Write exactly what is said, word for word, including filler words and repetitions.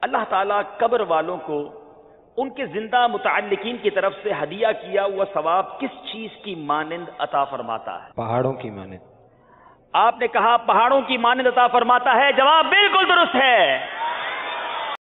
اللہ تعالیٰ قبر والوں کو ان کے زندہ متعلقین کی طرف سے ہدیہ کیا ہوا ثواب کس چیز کی مانند عطا فرماتا ہے؟ پہاڑوں کی مانند۔ آپ نے کہا پہاڑوں کی مانند عطا فرماتا ہے، جواب بالکل درست ہے۔